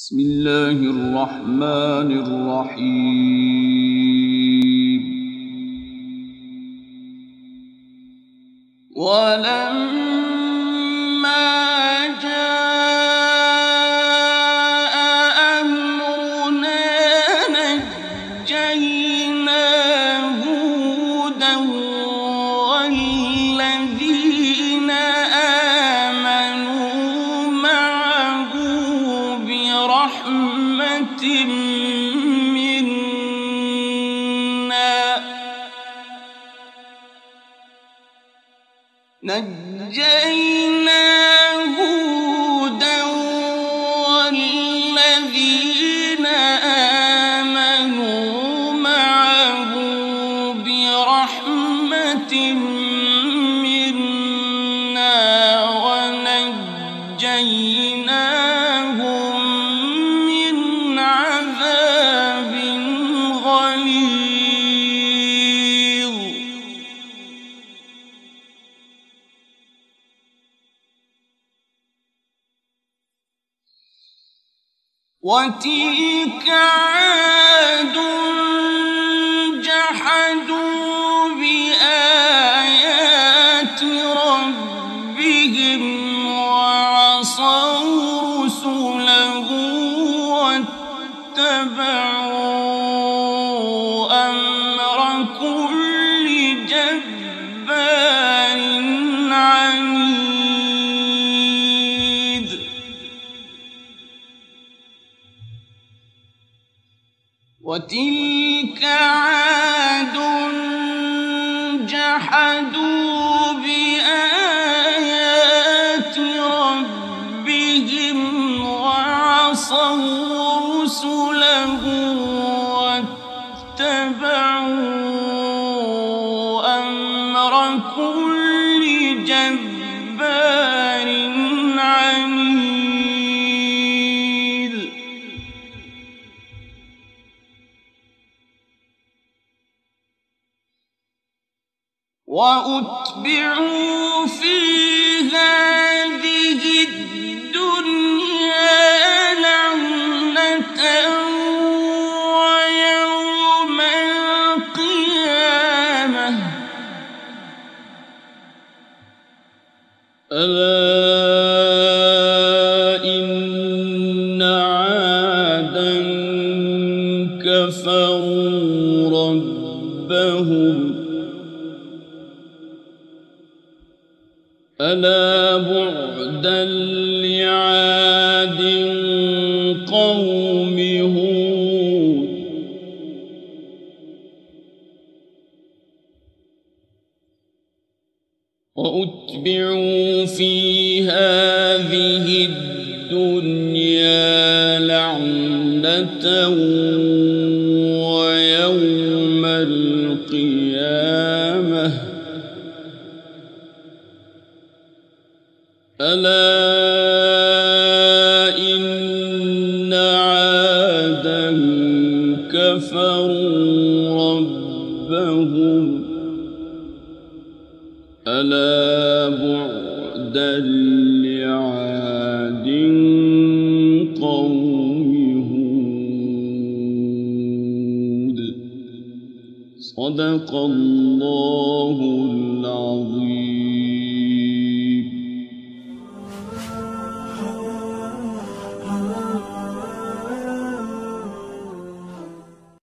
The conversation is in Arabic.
بسم الله الرحمن الرحيم. ولما جاء أمرنا نجينا هودا والذين آمنوا معه برحمة منا نجينا هودا والذين آمنوا معه برحمة منا ونجيناهم من عذاب غليظ. وتلك عاد جحدوا بآيات ربهم وعصوا رسله واتبعوا أمر كل جبار عنيد. وتلك عاد جحدوا بآيات ربهم وعصوا رسله واتبعوا أمر كل جبار عنيد. وأتبعوا في هذه الدنيا لعنة ويوم القيامة ألا إن عادا كفروا ربهم ألا بعدا لعاد قوم هود. وأتبعوا في هذه الدنيا لعنة ويوم القيامة ألا إن عادا كفروا ربهم ألا بعدا لعاد قوم هود. صدق الله العظيم.